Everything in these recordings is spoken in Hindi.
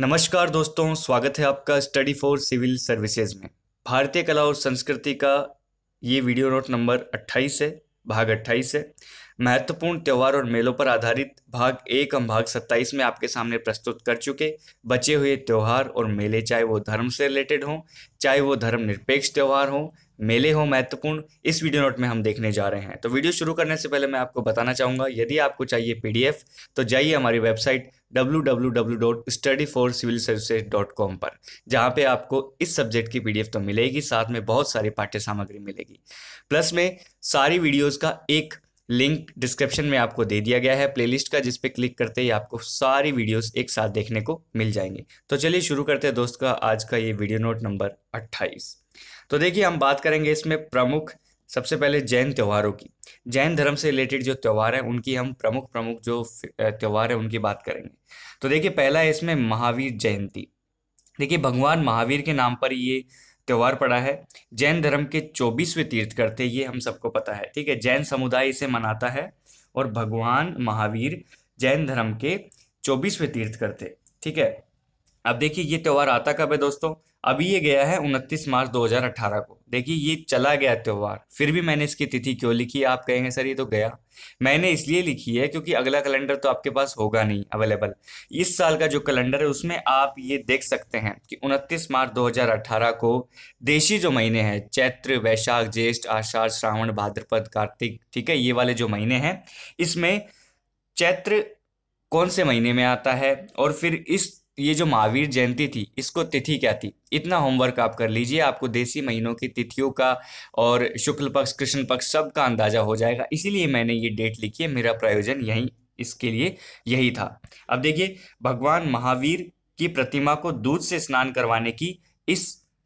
नमस्कार दोस्तों, स्वागत है आपका स्टडी फॉर सिविल सर्विसेज में। भारतीय कला और संस्कृति का ये वीडियो नोट नंबर 28 है, भाग 28 है। महत्वपूर्ण त्यौहार और मेलों पर आधारित भाग 1 हम भाग 27 में आपके सामने प्रस्तुत कर चुके। बचे हुए त्यौहार और मेले, चाहे वो धर्म से रिलेटेड हों, चाहे वो धर्म निरपेक्ष त्यौहार हों, मेले हों महत्वपूर्ण, इस वीडियो नोट में हम देखने जा रहे हैं। तो वीडियो शुरू करने से पहले मैं आपको बताना चाहूँगा, यदि आपको चाहिए PDF तो जाइए हमारी वेबसाइट www.studyforcivilservices.com पर, जहाँ पे आपको इस सब्जेक्ट की PDF तो मिलेगी, साथ में बहुत सारी पाठ्य सामग्री मिलेगी। प्लस में सारी वीडियोस का एक लिंक डिस्क्रिप्शन में आपको दे दिया गया है प्लेलिस्ट का, जिस पे क्लिक करते ही आपको सारी वीडियोस एक साथ देखने को मिल जाएंगी। तो चलिए शुरू करते हैं दोस्त का आज का ये वीडियो नोट नंबर 28। तो देखिए, हम बात करेंगे इसमें प्रमुख, सबसे पहले जैन त्योहारों की। जैन धर्म से रिलेटेड जो त्यौहार है उनकी हम प्रमुख जो त्यौहार है उनकी बात करेंगे। तो देखिए, पहला है इसमें महावीर जयंती। देखिए, भगवान महावीर के नाम पर ये त्योहार पड़ा है। जैन धर्म के 24वें तीर्थंकर थे, ये हम सबको पता है। ठीक है, जैन समुदाय इसे मनाता है और भगवान महावीर जैन धर्म के 24वें तीर्थंकर थे। ठीक है, अब देखिए ये त्यौहार आता कब है दोस्तों? अभी ये गया है 29 मार्च 2018 को। देखिए ये चला गया त्यौहार, फिर भी मैंने इसकी तिथि क्यों लिखी है? आप कहेंगे सर ये तो गया। मैंने इसलिए लिखी है क्योंकि अगला कैलेंडर तो आपके पास होगा नहीं अवेलेबल। इस साल का जो कैलेंडर है उसमें आप ये देख सकते हैं कि 29 मार्च 2018 को देशी जो महीने हैं, चैत्र, वैशाख, ज्येष्ठ, आषाढ़, श्रावण, भाद्रपद, कार्तिक, ठीक है, ये वाले जो महीने हैं, इसमें चैत्र कौन से महीने में आता है, और फिर ये जो महावीर जयंती थी इसको तिथि क्या थी, इतना होमवर्क आप कर लीजिए। आपको देसी महीनों की तिथियों का और शुक्ल पक्ष, कृष्ण पक्ष सब का अंदाजा हो जाएगा। इसीलिए मैंने ये डेट लिखी है, मेरा प्रयोजन यही इसके लिए यही था। अब देखिए, भगवान महावीर की प्रतिमा को दूध से स्नान करवाने की इस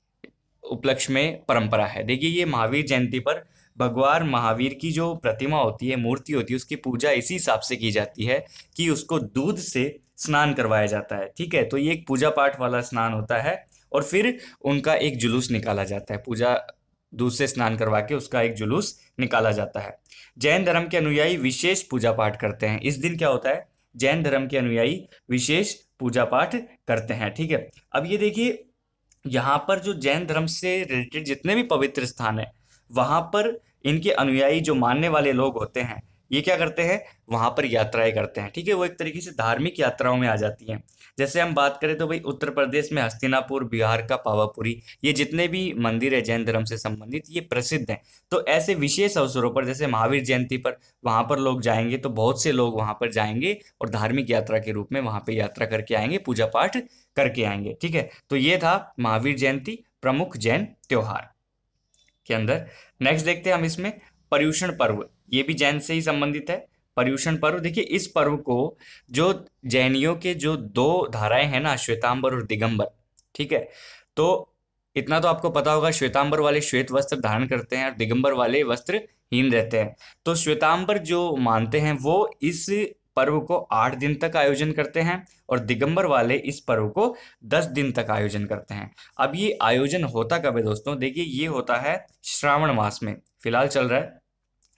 उपलक्ष्य में परंपरा है। देखिए, ये महावीर जयंती पर भगवान महावीर की जो प्रतिमा होती है, मूर्ति होती है, उसकी पूजा इसी हिसाब से की जाती है कि उसको दूध से स्नान करवाया जाता है। ठीक है, तो ये एक पूजा पाठ वाला स्नान होता है और फिर उनका एक जुलूस निकाला जाता है। पूजा दूध से स्नान करवा के उसका एक जुलूस निकाला जाता है। जैन धर्म के अनुयायी विशेष पूजा पाठ करते हैं। इस दिन क्या होता है? जैन धर्म के अनुयायी विशेष पूजा पाठ करते हैं। ठीक है, अब ये देखिए, यहाँ पर जो जैन धर्म से रिलेटेड जितने भी पवित्र स्थान है, वहां पर इनके अनुयायी जो मानने वाले लोग होते हैं, ये क्या करते हैं? वहां पर यात्राएं करते हैं। ठीक है, वो एक तरीके से धार्मिक यात्राओं में आ जाती हैं। जैसे हम बात करें तो भाई उत्तर प्रदेश में हस्तिनापुर, बिहार का पावापुरी, ये जितने भी मंदिर है जैन धर्म से संबंधित, ये प्रसिद्ध हैं। तो ऐसे विशेष अवसरों पर, जैसे महावीर जयंती पर वहां पर लोग जाएंगे, तो बहुत से लोग वहां पर जाएंगे और धार्मिक यात्रा के रूप में वहां पर यात्रा करके आएंगे, पूजा पाठ करके आएंगे। ठीक है, तो ये था महावीर जयंती, प्रमुख जैन त्योहार के अंदर। नेक्स्ट देखते हैं हम इसमें पर्युषण पर्व। ये भी जैन से ही संबंधित है। पर्युषण पर्व, देखिए इस पर्व को जो जैनियों के जो दो धाराएं हैं ना, श्वेतांबर और दिगंबर, ठीक है, तो इतना तो आपको पता होगा, श्वेतांबर वाले श्वेत वस्त्र धारण करते हैं और दिगंबर वाले वस्त्रहीन रहते हैं। तो श्वेतांबर जो मानते हैं वो इस पर्व को 8 दिन तक आयोजन करते हैं और दिगंबर वाले इस पर्व को 10 दिन तक आयोजन करते हैं। अब ये आयोजन होता कब है दोस्तों? देखिए, ये होता है श्रावण मास में, फिलहाल चल रहा है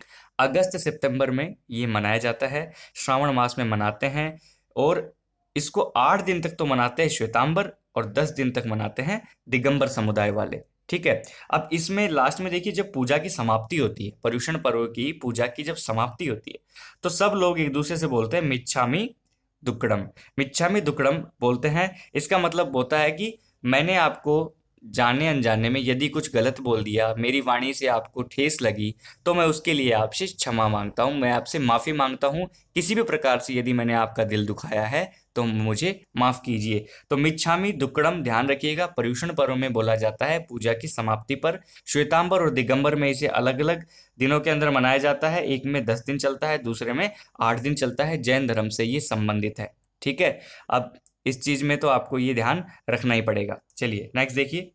अगस्त सितंबर में ये मनाया जाता है। श्रावण मास में मनाते हैं और इसको 8 दिन तक तो मनाते हैं श्वेतांबर और 10 दिन तक मनाते हैं दिगंबर समुदाय वाले। ठीक है, अब इसमें लास्ट में देखिए, जब पूजा की समाप्ति होती है, पर्युषण पर्व की पूजा की जब समाप्ति होती है, तो सब लोग एक दूसरे से बोलते हैं मिच्छामि दुक्कडम। मिच्छामि दुक्कडम बोलते हैं। इसका मतलब होता है कि मैंने आपको जाने अनजाने में यदि कुछ गलत बोल दिया, मेरी वाणी से आपको ठेस लगी, तो मैं उसके लिए आपसे क्षमा मांगता हूँ, मैं आपसे माफ़ी मांगता हूँ। किसी भी प्रकार से यदि मैंने आपका दिल दुखाया है तो मुझे माफ़ कीजिए। तो मिच्छामि दुक्कडम ध्यान रखिएगा, पर्युषण पर्व में बोला जाता है पूजा की समाप्ति पर। श्वेतांबर और दिगंबर में इसे अलग अलग दिनों के अंदर मनाया जाता है। एक में 10 दिन चलता है, दूसरे में 8 दिन चलता है। जैन धर्म से ये संबंधित है। ठीक है, अब इस चीज में तो आपको ये ध्यान रखना ही पड़ेगा। चलिए नेक्स्ट देखिए,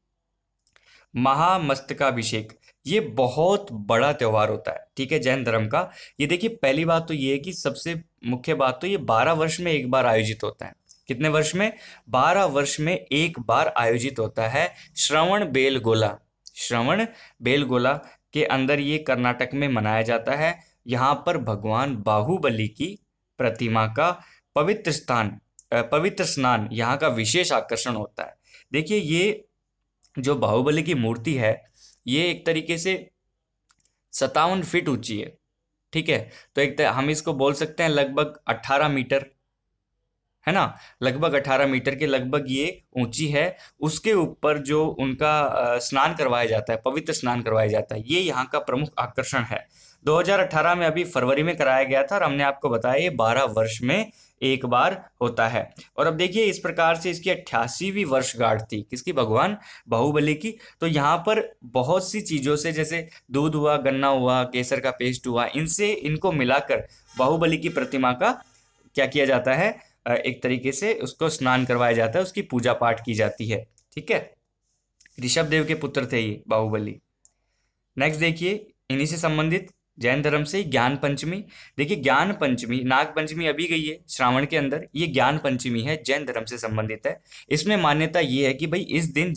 महामस्तकाभिषेक। ये बहुत बड़ा त्योहार होता है, ठीक है, जैन धर्म का। ये देखिए, पहली बात तो ये है कि सबसे मुख्य बात तो ये 12 वर्ष में एक बार आयोजित होता है। कितने वर्ष में? 12 वर्ष में एक बार आयोजित होता है। श्रवण बेलगोला, श्रवण बेलगोला के अंदर ये कर्नाटक में मनाया जाता है। यहाँ पर भगवान बाहुबली की प्रतिमा का पवित्र स्थान पवित्र स्नान यहाँ का विशेष आकर्षण होता है। देखिए ये जो बाहुबली की मूर्ति है ये एक तरीके से 57 फीट ऊंची है, ठीक है। तो हम इसको बोल सकते हैं लगभग 18 मीटर, है ना, लगभग 18 मीटर के लगभग ये ऊंची है। उसके ऊपर जो उनका स्नान करवाया जाता है, पवित्र स्नान करवाया जाता है, ये यहाँ का प्रमुख आकर्षण है। 2018 में अभी फरवरी में कराया गया था और हमने आपको बताया ये 12 वर्ष में एक बार होता है। और अब देखिए इस प्रकार से इसकी 88वीं वर्षगांठ थी, किसकी, भगवान बाहुबली की। तो यहाँ पर बहुत सी चीज़ों से, जैसे दूध हुआ, गन्ना हुआ, केसर का पेस्ट हुआ, इनसे इनको मिलाकर बाहुबली की प्रतिमा का क्या किया जाता है, एक तरीके से उसको स्नान करवाया जाता है, उसकी पूजा पाठ की जाती है, ठीक है। ऋषभ देव के पुत्र थे ये बाहुबली। नेक्स्ट देखिए इन्हीं से संबंधित जैन धर्म से ज्ञान पंचमी। देखिए ज्ञान पंचमी, नाग पंचमी अभी गई है श्रावण के अंदर, ये ज्ञान पंचमी है, जैन धर्म से संबंधित है। इसमें मान्यता ये है कि भाई इस दिन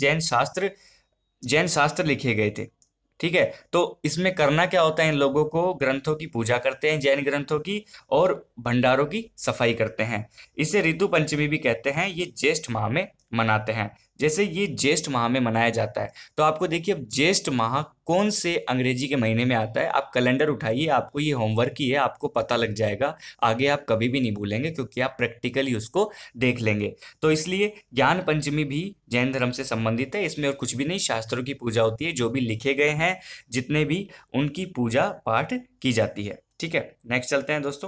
जैन शास्त्र लिखे गए थे, ठीक है। तो इसमें करना क्या होता है, इन लोगों को ग्रंथों की पूजा करते हैं, जैन ग्रंथों की, और भंडारों की सफाई करते हैं। इसे ऋतु पंचमी भी कहते हैं। ये ज्येष्ठ माह में मनाते हैं। जैसे ये ज्येष्ठ माह में मनाया जाता है, तो आपको देखिए अब ज्येष्ठ माह कौन से अंग्रेजी के महीने में आता है, आप कैलेंडर उठाइए, आपको ये होमवर्क ही है, आपको पता लग जाएगा। आगे आप कभी भी नहीं भूलेंगे क्योंकि आप प्रैक्टिकली उसको देख लेंगे। तो इसलिए ज्ञान पंचमी भी जैन धर्म से संबंधित है। इसमें और कुछ भी नहीं, शास्त्रों की पूजा होती है, जो भी लिखे गए हैं जितने भी, उनकी पूजा पाठ की जाती है, ठीक है। नेक्स्ट चलते हैं दोस्तों,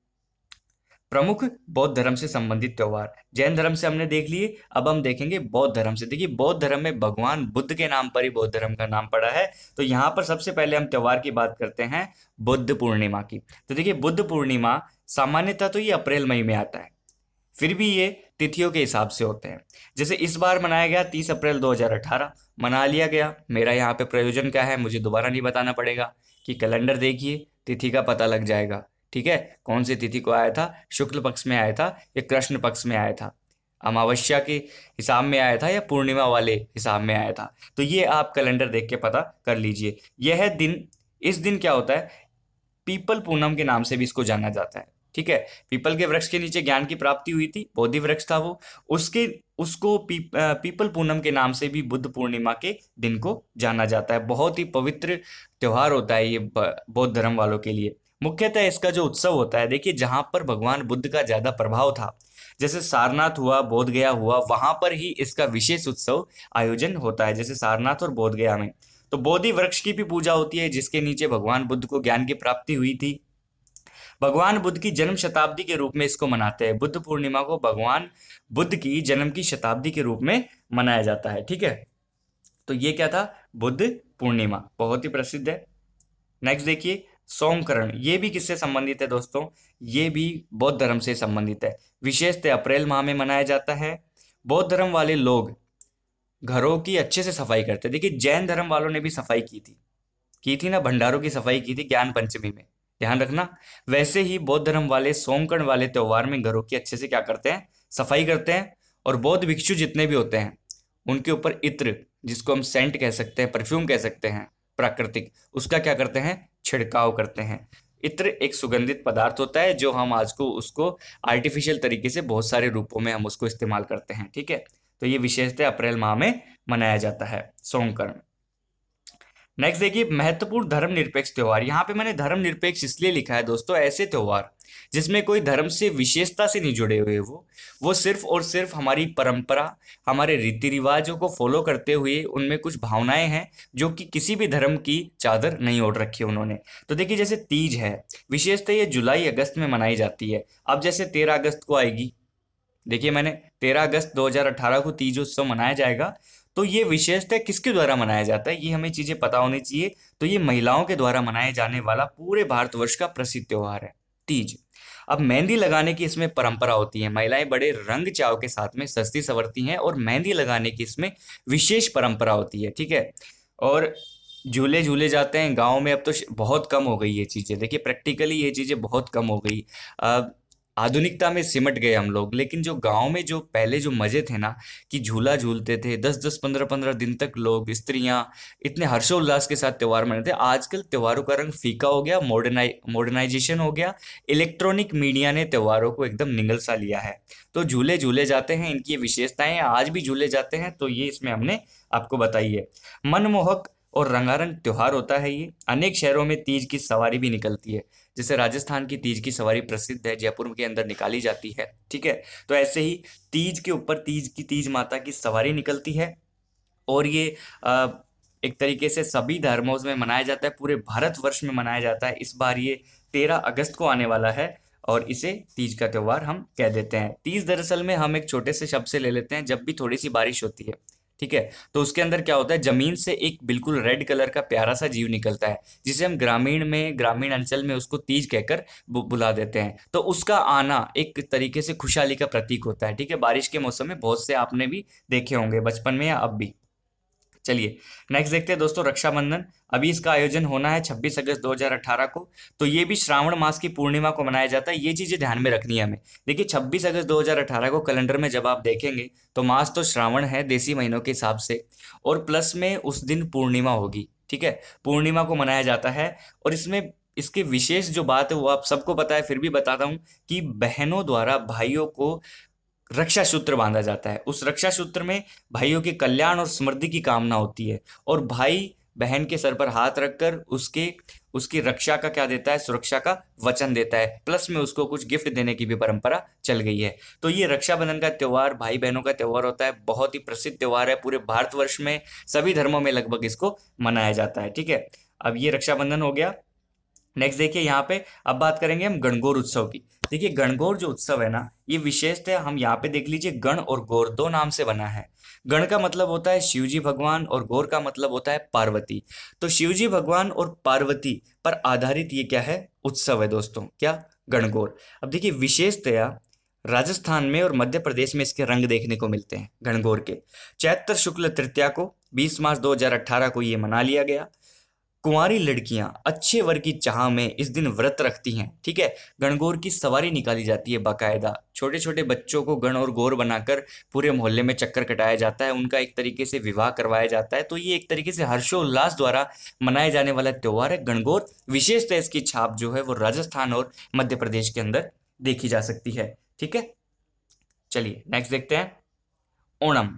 प्रमुख बौद्ध धर्म से संबंधित त्योहार। जैन धर्म से हमने देख लिए, अब हम देखेंगे बौद्ध धर्म से। देखिए बौद्ध धर्म में भगवान बुद्ध के नाम पर ही बौद्ध धर्म का नाम पड़ा है। तो यहाँ पर सबसे पहले हम त्योहार की बात करते हैं बुद्ध पूर्णिमा की। तो देखिए बुद्ध पूर्णिमा सामान्यतः तो ये अप्रैल मई में आता है, फिर भी ये तिथियों के हिसाब से होते हैं। जैसे इस बार मनाया गया 30 अप्रैल 2018, मना लिया गया। मेरा यहाँ पे प्रयोजन क्या है, मुझे दोबारा नहीं बताना पड़ेगा कि कैलेंडर देखिए, तिथि का पता लग जाएगा, ठीक है। कौन सी तिथि को आया था, शुक्ल पक्ष में आया था या कृष्ण पक्ष में आया था, अमावस्या के हिसाब में आया था या पूर्णिमा वाले हिसाब में आया था, तो ये आप कैलेंडर देख के पता कर लीजिए। यह दिन, इस दिन क्या होता है, पीपल पूनम के नाम से भी इसको जाना जाता है, ठीक है। पीपल के वृक्ष के नीचे ज्ञान की प्राप्ति हुई थी, बोधि वृक्ष था वो, उसको पीपल पूनम के नाम से भी बुद्ध पूर्णिमा के दिन को जाना जाता है। बहुत ही पवित्र त्योहार होता है ये बौद्ध धर्म वालों के लिए। मुख्यतः इसका जो उत्सव होता है, देखिए जहां पर भगवान बुद्ध का ज्यादा प्रभाव था, जैसे सारनाथ हुआ, बोध गया हुआ, वहां पर ही इसका विशेष उत्सव आयोजन होता है, जैसे सारनाथ और बोध गया में। तो बोधि वृक्ष की भी पूजा होती है जिसके नीचे भगवान बुद्ध को ज्ञान की प्राप्ति हुई थी। भगवान बुद्ध की जन्म शताब्दी के रूप में इसको मनाते हैं। बुद्ध पूर्णिमा को भगवान बुद्ध की जन्म की शताब्दी के रूप में मनाया जाता है, ठीक है। तो ये क्या था, बुद्ध पूर्णिमा, बहुत ही प्रसिद्ध है। नेक्स्ट देखिए सोमकरण, ये भी किससे संबंधित है दोस्तों, ये भी बौद्ध धर्म से संबंधित है। विशेषतः अप्रैल माह में मनाया जाता है। बौद्ध धर्म वाले लोग घरों की अच्छे से सफाई करते हैं। देखिए जैन धर्म वालों ने भी सफाई की थी ना, भंडारों की सफाई की थी ज्ञान पंचमी में, ध्यान रखना। वैसे ही बौद्ध धर्म वाले सोमकर्ण वाले त्योहार में घरों की अच्छे से क्या करते हैं, सफाई करते हैं। और बौद्ध भिक्षु जितने भी होते हैं उनके ऊपर इत्र, जिसको हम सेंट कह सकते हैं, परफ्यूम कह सकते हैं प्राकृतिक, उसका क्या करते हैं, छिड़काव करते हैं। इत्र एक सुगंधित पदार्थ होता है जो हम आज को उसको आर्टिफिशियल तरीके से बहुत सारे रूपों में हम उसको इस्तेमाल करते हैं, ठीक है। तो ये विशेषतः अप्रैल माह में मनाया जाता है सोमकर्ण। नेक्स्ट देखिए महत्वपूर्ण धर्मनिरपेक्ष त्योहार। यहाँ पे मैंने धर्मनिरपेक्ष इसलिए लिखा है दोस्तों, ऐसे त्योहार जिसमें कोई धर्म से विशेषता से नहीं जुड़े हुए, वो सिर्फ और सिर्फ हमारी परंपरा, हमारे रीति रिवाजों को फॉलो करते हुए, उनमें कुछ भावनाएं हैं जो कि किसी भी धर्म की चादर नहीं ओढ़ रखी उन्होंने। तो देखिए जैसे तीज है, विशेषतः ये जुलाई अगस्त में मनाई जाती है। अब जैसे 13 अगस्त को आएगी, देखिए मैंने 13 अगस्त 2018 को तीज उत्सव मनाया जाएगा। तो ये विशेषतः किसके द्वारा मनाया जाता है, ये हमें चीजें पता होनी चाहिए। तो ये महिलाओं के द्वारा मनाए जाने वाला पूरे भारतवर्ष का प्रसिद्ध त्योहार है तीज। अब मेहंदी लगाने की इसमें परंपरा होती है। महिलाएं बड़े रंग चाव के साथ में सजती संवरती हैं और मेहंदी लगाने की इसमें विशेष परंपरा होती है, ठीक है। और झूले झूले जाते हैं गाँव में। अब तो बहुत कम हो गई ये चीजें, देखिए प्रैक्टिकली ये चीजें बहुत कम हो गई। आधुनिकता में सिमट गए हम लोग, लेकिन जो गांव में जो पहले जो मजे थे ना, कि झूला झूलते थे 10-10 15-15 दिन तक, लोग स्त्रियां इतने हर्षोल्लास के साथ त्योहार मनाते थे। आजकल त्योहारों का रंग फीका हो गया, मॉडर्नाइजेशन हो गया, इलेक्ट्रॉनिक मीडिया ने त्योहारों को एकदम निगल सा लिया है। तो झूले झूले जाते हैं, इनकी ये विशेषताएं हैं, आज भी झूले जाते हैं, तो ये इसमें हमने आपको बताई है। मनमोहक और रंगारंग त्योहार होता है ये। अनेक शहरों में तीज की सवारी भी निकलती है, जैसे राजस्थान की तीज की सवारी प्रसिद्ध है, जयपुर के अंदर निकाली जाती है, ठीक है। तो ऐसे ही तीज के ऊपर तीज माता की सवारी निकलती है, और ये अ, एक तरीके से सभी धर्मों में मनाया जाता है, पूरे भारतवर्ष में मनाया जाता है। इस बार ये 13 अगस्त को आने वाला है, और इसे तीज का त्यौहार हम कह देते हैं। तीज दरअसल में हम एक छोटे से शब्द से ले लेते हैं, जब भी थोड़ी सी बारिश होती है, ठीक है, तो उसके अंदर क्या होता है, जमीन से एक बिल्कुल रेड कलर का प्यारा सा जीव निकलता है, जिसे हम ग्रामीण अंचल में उसको तीज कहकर बुला देते हैं। तो उसका आना एक तरीके से खुशहाली का प्रतीक होता है, ठीक है। बारिश के मौसम में बहुत से आपने भी देखे होंगे बचपन में या अब भी। चलिए नेक्स्ट देखते हैं दोस्तों, रक्षाबंधन। अभी इसका आयोजन होना है 26 अगस्त 2018 को। तो ये भी श्रावण मास की पूर्णिमा को मनाया जाता है, ये चीजें ध्यान में रखनी है हमें। देखिए 26 अगस्त 2018 को कैलेंडर में जब आप देखेंगे तो मास तो श्रावण है देसी महीनों के हिसाब से, और प्लस में उस दिन पूर्णिमा होगी, ठीक है, पूर्णिमा को मनाया जाता है। और इसमें इसकी विशेष जो बात है वो आप सबको पता है, फिर भी बताता हूं कि बहनों द्वारा भाइयों को रक्षा सूत्र बांधा जाता है। उस रक्षा सूत्र में भाइयों के कल्याण और समृद्धि की कामना होती है, और भाई बहन के सर पर हाथ रखकर उसकी रक्षा का क्या देता है, सुरक्षा का वचन देता है, प्लस में उसको कुछ गिफ्ट देने की भी परंपरा चल गई है। तो ये रक्षाबंधन का त्यौहार भाई बहनों का त्यौहार होता है, बहुत ही प्रसिद्ध त्यौहार है, पूरे भारतवर्ष में सभी धर्मों में लगभग इसको मनाया जाता है, ठीक है। अब ये रक्षाबंधन हो गया। नेक्स्ट देखिए यहाँ पे अब बात करेंगे हम गणगौर उत्सव की। देखिए गणगौर जो उत्सव है ना, ये विशेष है, हम यहाँ पे देख लीजिए, गण और गौर दो नाम से बना है। गण का मतलब होता है शिवजी भगवान, और गौर का मतलब होता है पार्वती। तो शिवजी भगवान और पार्वती पर आधारित ये क्या है, उत्सव है दोस्तों, क्या, गणगौर। अब देखिए विशेषतया राजस्थान में और मध्य प्रदेश में इसके रंग देखने को मिलते हैं गणगौर के। चैत्र शुक्ल तृतीया को 20 मार्च 2018 को ये मना लिया गया। कुंवारी लड़कियां अच्छे वर की चाह में इस दिन व्रत रखती हैं, ठीक है। गणगौर की सवारी निकाली जाती है बाकायदा, छोटे छोटे बच्चों को गण और गौर बनाकर पूरे मोहल्ले में चक्कर कटाया जाता है, उनका एक तरीके से विवाह करवाया जाता है। तो ये एक तरीके से हर्षोल्लास द्वारा मनाए जाने वाला त्यौहार है गणगौर। विशेषतः इसकी छाप जो है वो राजस्थान और मध्य प्रदेश के अंदर देखी जा सकती है, ठीक है। चलिए नेक्स्ट देखते हैं, ओणम।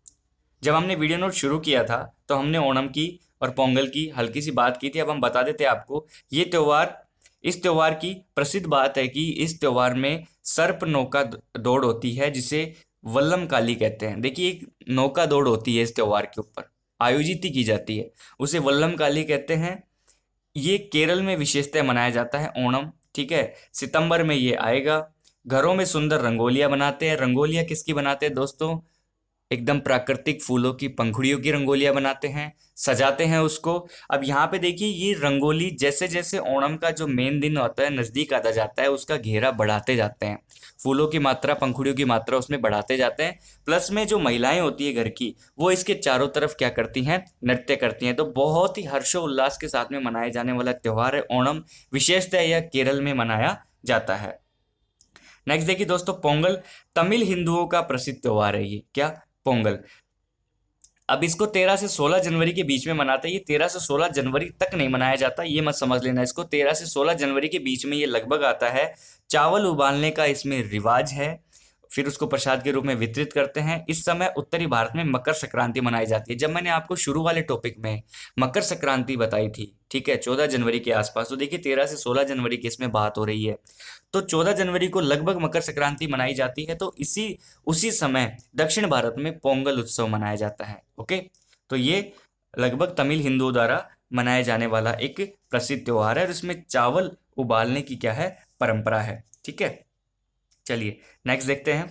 जब हमने वीडियो नोट शुरू किया था तो हमने ओणम की और पोंगल की हल्की सी बात की थी। अब हम बता देते हैं आपको, ये त्यौहार, इस त्यौहार की प्रसिद्ध बात है कि इस त्यौहार में सर्प नौका दौड़ होती है, जिसे वल्लम काली कहते हैं। देखिए एक नौका दौड़ होती है इस त्यौहार के ऊपर, आयोजित ही की जाती है, उसे वल्लम काली कहते हैं। ये केरल में विशेषतः मनाया जाता है ओणम, ठीक है। सितंबर में ये आएगा। घरों में सुंदर रंगोलियां बनाते हैं। रंगोलियां किसकी बनाते हैं दोस्तों, एकदम प्राकृतिक फूलों की पंखुड़ियों की रंगोलियां बनाते हैं, सजाते हैं उसको। अब यहाँ पे देखिए ये रंगोली जैसे जैसे ओणम का जो मेन दिन होता है नजदीक आता जाता है, उसका घेरा बढ़ाते जाते हैं, फूलों की मात्रा, पंखुड़ियों की मात्रा उसमें बढ़ाते जाते हैं। प्लस में जो महिलाएं होती है घर की, वो इसके चारों तरफ क्या करती हैं, नृत्य करती हैं। तो बहुत ही हर्षोल्लास के साथ में मनाए जाने वाला त्यौहार है ओणम। विशेषतः यह केरल में मनाया जाता है। नेक्स्ट देखिए दोस्तों, पोंगल। तमिल हिंदुओं का प्रसिद्ध त्यौहार है ये, क्या, पोंगल। अब इसको 13 से 16 जनवरी के बीच में मनाते हैं। ये 13 से 16 जनवरी तक नहीं मनाया जाता, ये मत समझ लेना इसको, 13 से 16 जनवरी के बीच में ये लगभग आता है। चावल उबालने का इसमें रिवाज है, फिर उसको प्रसाद के रूप में वितरित करते हैं। इस समय उत्तरी भारत में मकर संक्रांति मनाई जाती है। जब मैंने आपको शुरू वाले टॉपिक में मकर संक्रांति बताई थी, ठीक है, 14 जनवरी के आसपास, तो देखिए 13 से 16 जनवरी की इसमें बात हो रही है। तो 14 जनवरी को लगभग मकर संक्रांति मनाई जाती है। तो उसी समय दक्षिण भारत में पोंगल उत्सव मनाया जाता है, ओके। तो ये लगभग तमिल हिंदुओं द्वारा मनाया जाने वाला एक प्रसिद्ध त्योहार है, और इसमें चावल उबालने की क्या है, परंपरा है, ठीक है। चलिए नेक्स्ट देखते हैं,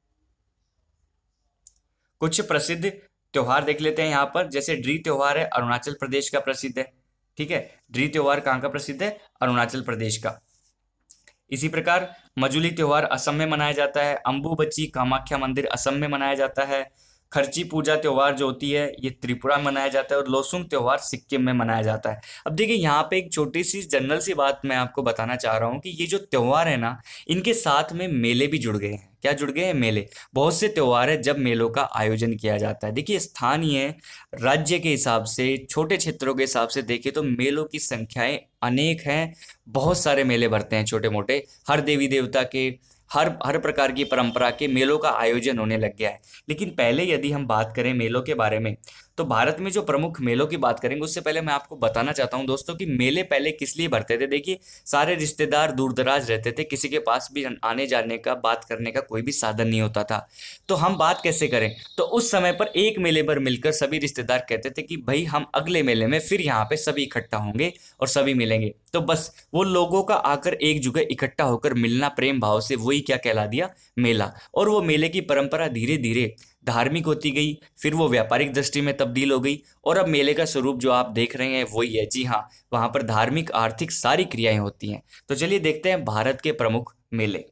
कुछ प्रसिद्ध त्योहार देख लेते हैं यहाँ पर। जैसे ड्री त्योहार है, अरुणाचल प्रदेश का प्रसिद्ध है, ठीक है। ड्री त्योहार कहाँ का प्रसिद्ध है, अरुणाचल प्रदेश का। इसी प्रकार मजुली त्योहार असम में मनाया जाता है। अंबुबच्ची कामाख्या मंदिर असम में मनाया जाता है। खर्ची पूजा त्योहार जो होती है ये त्रिपुरा में मनाया जाता है, और लोसुंग त्योहार सिक्किम में मनाया जाता है। अब देखिए यहाँ पे एक छोटी सी जनरल सी बात मैं आपको बताना चाह रहा हूँ कि ये जो त्योहार है ना, इनके साथ में मेले भी जुड़ गए हैं। क्या जुड़ गए हैं? मेले। बहुत से त्योहार है जब मेलों का आयोजन किया जाता है। देखिए स्थानीय राज्य के हिसाब से, छोटे क्षेत्रों के हिसाब से देखें तो मेलों की संख्याएं अनेक हैं। बहुत सारे मेले भरते हैं छोटे मोटे, हर देवी देवता के, हर प्रकार की परंपरा के मेलों का आयोजन होने लग गया है। लेकिन पहले यदि हम बात करें मेलों के बारे में, तो भारत में जो प्रमुख मेलों की बात करेंगे उससे पहले मैं आपको बताना चाहता हूं दोस्तों कि मेले पहले किस लिए भरते थे। देखिए सारे रिश्तेदार दूर दराज रहते थे, किसी के पास भी आने जाने का, बात करने का कोई भी साधन नहीं होता था। तो हम बात कैसे करें, तो उस समय पर एक मेले पर मिलकर सभी रिश्तेदार कहते थे कि भाई हम अगले मेले में फिर यहाँ पे सभी इकट्ठा होंगे और सभी मिलेंगे। तो बस वो लोगों का आकर एक जगह इकट्ठा होकर मिलना प्रेम भाव से, वही क्या कहला दिया? मेला। और वो मेले की परंपरा धीरे धीरे धार्मिक होती गई, फिर वो व्यापारिक दृष्टि में तब्दील हो गई, और अब मेले का स्वरूप जो आप देख रहे हैं वही है। जी हाँ, वहां पर धार्मिक आर्थिक सारी क्रियाएं होती हैं। तो चलिए देखते हैं भारत के प्रमुख मेले।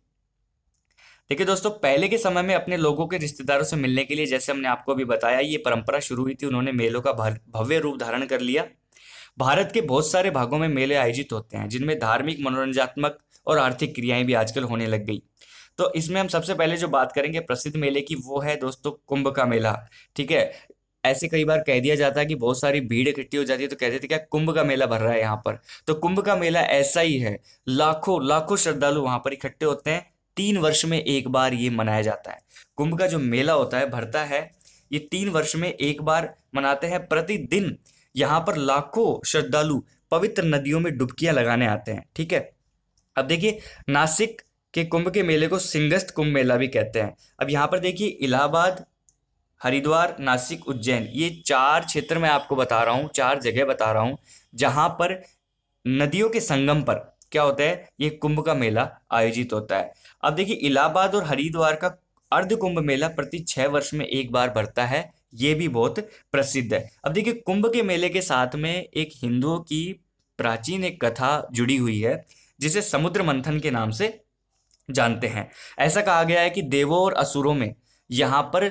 देखिए दोस्तों, पहले के समय में अपने लोगों के रिश्तेदारों से मिलने के लिए, जैसे हमने आपको अभी बताया, ये परंपरा शुरू हुई थी, उन्होंने मेलों का भव्य रूप धारण कर लिया। भारत के बहुत सारे भागों में मेले आयोजित होते हैं जिनमें धार्मिक, मनोरंजनात्मक और आर्थिक क्रियाएं भी आजकल होने लग गई। तो इसमें हम सबसे पहले जो बात करेंगे प्रसिद्ध मेले की, वो है दोस्तों कुंभ का मेला। ठीक है, ऐसे कई बार कह दिया जाता है कि बहुत सारी भीड़ इकट्ठी हो जाती है तो कहते थे क्या कुंभ का मेला भर रहा है यहाँ पर। तो कुंभ का मेला ऐसा ही है, लाखों लाखों श्रद्धालु वहां पर इकट्ठे होते हैं। 3 वर्ष में एक बार ये मनाया जाता है। कुंभ का जो मेला होता है, भरता है, ये 3 वर्ष में एक बार मनाते हैं। प्रतिदिन यहाँ पर लाखों श्रद्धालु पवित्र नदियों में डुबकियां लगाने आते हैं। ठीक है, अब देखिए नासिक के कुंभ के मेले को सिंगस्त कुंभ मेला भी कहते हैं। अब यहाँ पर देखिए इलाहाबाद, हरिद्वार, नासिक, उज्जैन, ये 4 क्षेत्र मैं आपको बता रहा हूँ, 4 जगह बता रहा हूँ जहां पर नदियों के संगम पर क्या होता है, ये कुंभ का मेला आयोजित होता है। अब देखिए इलाहाबाद और हरिद्वार का अर्ध कुंभ मेला प्रति 6 वर्ष में एक बार भरता है, ये भी बहुत प्रसिद्ध है। अब देखिए कुंभ के मेले के साथ में एक हिंदुओं की प्राचीन एक कथा जुड़ी हुई है जिसे समुद्र मंथन के नाम से जानते हैं। ऐसा कहा गया है कि देवों और असुरों में यहाँ पर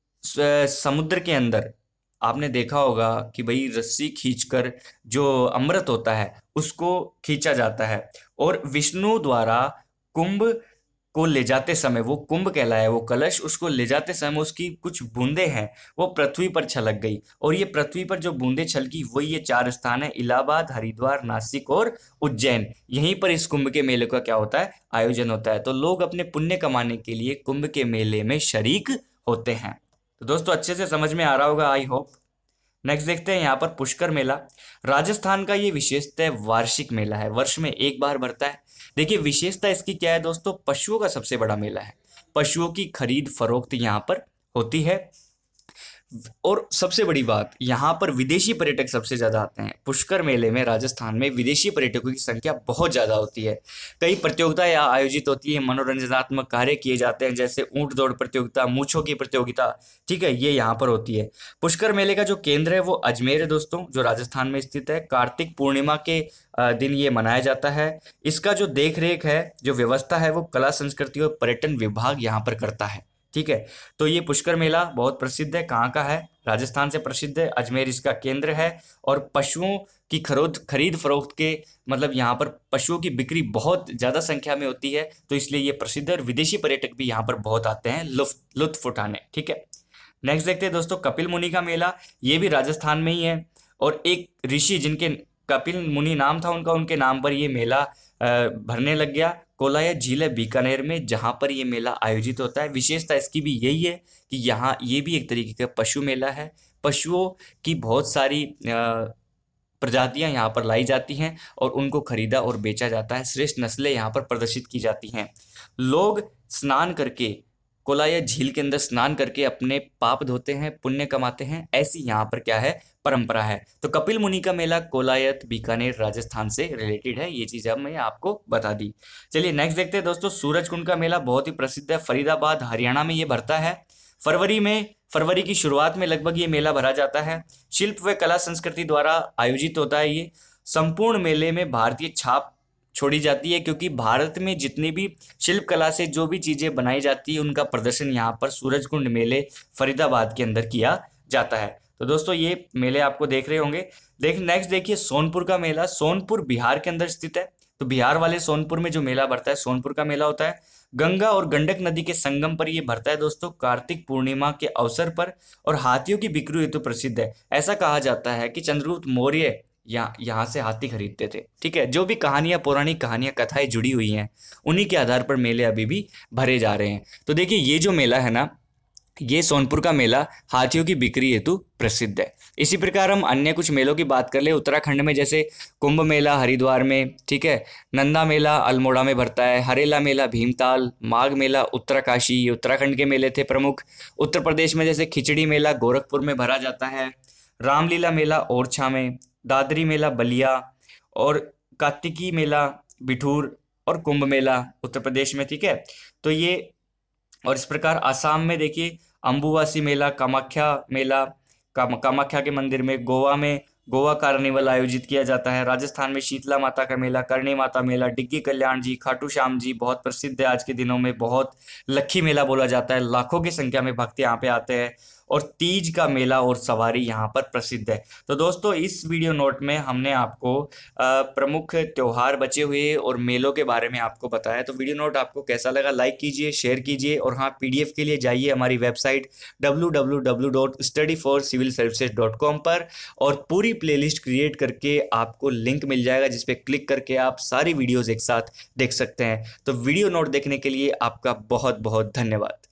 समुद्र के अंदर आपने देखा होगा कि भाई रस्सी खींचकर जो अमृत होता है उसको खींचा जाता है, और विष्णु द्वारा कुंभ को ले जाते समय, वो कुंभ कहलाया है वो कलश, उसको ले जाते समय उसकी कुछ बूंदें हैं वो पृथ्वी पर छलक गई, और ये पृथ्वी पर जो बूंदें छलकी वही ये 4 स्थान है, इलाहाबाद, हरिद्वार, नासिक और उज्जैन। यहीं पर इस कुंभ के मेले का क्या होता है, आयोजन होता है। तो लोग अपने पुण्य कमाने के लिए कुंभ के मेले में शरीक होते हैं। तो दोस्तों अच्छे से समझ में आ रहा होगा, आई होप। नेक्स्ट देखते हैं यहाँ पर पुष्कर मेला। राजस्थान का ये विशेषतः वार्षिक मेला है, वर्ष में एक बार भरता है। देखिए विशेषता इसकी क्या है दोस्तों, पशुओं का सबसे बड़ा मेला है। पशुओं की खरीद फरोख्त यहाँ पर होती है, और सबसे बड़ी बात यहाँ पर विदेशी पर्यटक सबसे ज्यादा आते हैं। पुष्कर मेले में राजस्थान में विदेशी पर्यटकों की संख्या बहुत ज्यादा होती है। कई प्रतियोगिताएं यहाँ आयोजित होती है, मनोरंजनात्मक कार्य किए जाते हैं, जैसे ऊंट दौड़ प्रतियोगिता, मूंछों की प्रतियोगिता। ठीक है, ये यहाँ पर होती है। पुष्कर मेले का जो केंद्र है वो अजमेर है दोस्तों, जो राजस्थान में स्थित है। कार्तिक पूर्णिमा के दिन ये मनाया जाता है। इसका जो देख रेख है, जो व्यवस्था है, वो कला संस्कृति और पर्यटन विभाग यहाँ पर करता है। ठीक है, तो ये पुष्कर मेला बहुत प्रसिद्ध है। कहाँ का है, राजस्थान से प्रसिद्ध है, अजमेर इसका केंद्र है। और पशुओं की खरीद फरोख्त के मतलब यहाँ पर पशुओं की बिक्री बहुत ज़्यादा संख्या में होती है, तो इसलिए ये प्रसिद्ध है, और विदेशी पर्यटक भी यहाँ पर बहुत आते हैं लुत्फ उठाने। ठीक है, नेक्स्ट देखते हैं दोस्तों कपिल मुनि का मेला। ये भी राजस्थान में ही है, और एक ऋषि जिनके कपिल मुनि नाम था उनका, उनके नाम पर ये मेला भरने लग गया। कोलाया झील है बीकानेर में, जहाँ पर ये मेला आयोजित होता है। विशेषता इसकी भी यही है कि यहाँ ये भी एक तरीके का पशु मेला है। पशुओं की बहुत सारी प्रजातियां यहाँ पर लाई जाती हैं और उनको खरीदा और बेचा जाता है। श्रेष्ठ नस्लें यहाँ पर प्रदर्शित की जाती हैं। लोग स्नान करके, कोलाया झील के अंदर स्नान करके अपने पाप धोते हैं, पुण्य कमाते हैं। ऐसी यहाँ पर क्या है, परंपरा है। तो कपिल मुनि का मेला कोलायत बीकानेर राजस्थान से रिलेटेड है, ये चीज अब मैं आपको बता दी। चलिए नेक्स्ट देखते हैं दोस्तों सूरजकुंड का मेला। बहुत ही प्रसिद्ध है, फरीदाबाद हरियाणा में ये भरता है। फरवरी की शुरुआत में लगभग ये मेला भरा जाता है। शिल्प व कला संस्कृति द्वारा आयोजित होता है ये। संपूर्ण मेले में भारतीय छाप छोड़ी जाती है, क्योंकि भारत में जितनी भी शिल्प कला से जो भी चीज़ें बनाई जाती है उनका प्रदर्शन यहाँ पर सूरजकुंड मेले फरीदाबाद के अंदर किया जाता है। तो दोस्तों ये मेले आपको देख रहे होंगे। नेक्स्ट देखिए सोनपुर का मेला। सोनपुर बिहार के अंदर स्थित है। तो बिहार वाले सोनपुर में जो मेला भरता है सोनपुर का मेला होता है। गंगा और गंडक नदी के संगम पर ये भरता है दोस्तों, कार्तिक पूर्णिमा के अवसर पर, और हाथियों की बिक्री हेतु प्रसिद्ध है। ऐसा कहा जाता है कि चंद्रगुप्त मौर्य यहाँ से हाथी खरीदते थे। ठीक है, जो भी कहानियां, पौराणिक कहानियां, कथाएं जुड़ी हुई हैं उन्हीं के आधार पर मेले अभी भी भरे जा रहे हैं। तो देखिए ये जो मेला है ना, ये सोनपुर का मेला हाथियों की बिक्री हेतु प्रसिद्ध है। इसी प्रकार हम अन्य कुछ मेलों की बात कर ले उत्तराखंड में, जैसे कुंभ मेला हरिद्वार में, ठीक है, नंदा मेला अल्मोड़ा में भरता है, हरेला मेला भीमताल, माघ मेला उत्तरकाशी, ये उत्तराखंड के मेले थे प्रमुख। उत्तर प्रदेश में जैसे खिचड़ी मेला गोरखपुर में भरा जाता है, रामलीला मेला ओरछा में, दादरी मेला बलिया, और कार्तिकी मेला बिठूर, और कुंभ मेला उत्तर प्रदेश में। ठीक है, तो ये, और इस प्रकार आसाम में देखिए अम्बुवासी मेला, कामाख्या मेला, कामाख्या के मंदिर में, गोवा में गोवा कार्निवल आयोजित किया जाता है, राजस्थान में शीतला माता का मेला, करणी माता मेला, डिग्गी कल्याण जी, खाटू श्याम जी बहुत प्रसिद्ध है आज के दिनों में, बहुत लक्खी मेला बोला जाता है, लाखों की संख्या में भक्त यहाँ पे आते हैं, और तीज का मेला और सवारी यहाँ पर प्रसिद्ध है। तो दोस्तों इस वीडियो नोट में हमने आपको प्रमुख त्योहार बचे हुए और मेलों के बारे में आपको बताया। तो वीडियो नोट आपको कैसा लगा, लाइक कीजिए, शेयर कीजिए, और हाँ पीडीएफ के लिए जाइए हमारी वेबसाइट www.studyforcivilservices.com पर, और पूरी प्लेलिस्ट क्रिएट करके आपको लिंक मिल जाएगा जिस पे क्लिक करके आप सारी वीडियोस एक साथ देख सकते हैं। तो वीडियो नोट देखने के लिए आपका बहुत बहुत धन्यवाद।